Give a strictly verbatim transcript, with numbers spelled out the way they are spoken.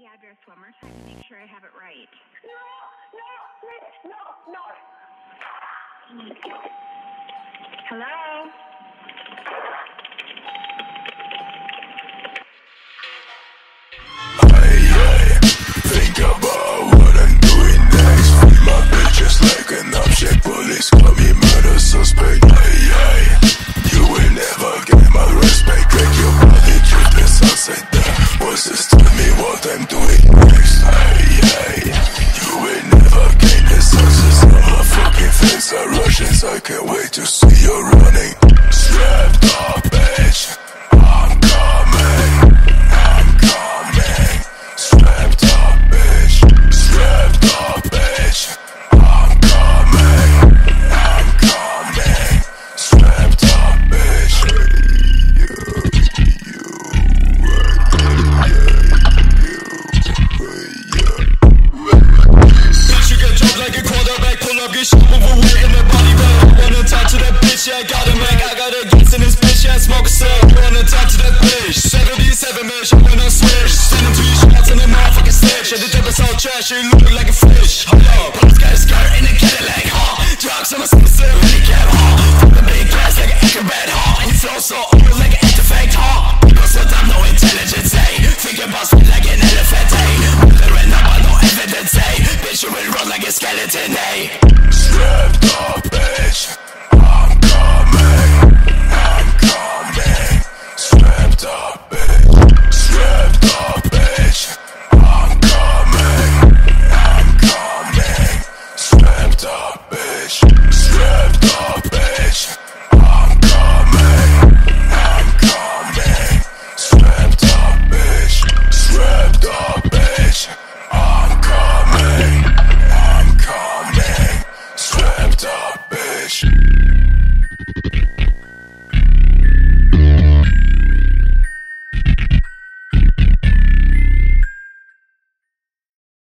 address one more time to make sure I have it right. No, no, no, no. Hello? Hey, hey, think about what I'm doing next. Feel my bitch just like an object. Police call me murder suspect. Hey, hey, you will never get my respect. Take your body to the sunset. There, voices tell me what I'm doing next. Hey, hey, you will never gain the success. All my fucking fans are Russians. I can't wait to see you running. Strapped up, bitch. I'm coming. I'm coming. Strapped up, bitch. Strapped up, bitch. I'm coming. I'm coming. Strapped up, bitch. Hey, you, you, Bitch, you get dropped like a quarterback. Pull up, get shot, move away in the body bag. Wanna talk to that bitch, yeah, I got a Mac. I got a gas in this bitch, yeah, I smoke a cell. Wanna talk to that bitch. seventy-seven, man, she wanna switch. Sending three shots in the motherfucking stitch. Yeah, the dip is all trash, you look like a fish. Hold up, police got a skirt in a Cadillac, huh? Drugs on my sister, handicap, huh? Fuck the big glass like an acrobat, huh? And you flow so old like an artifact, huh? Because of time, no intelligence.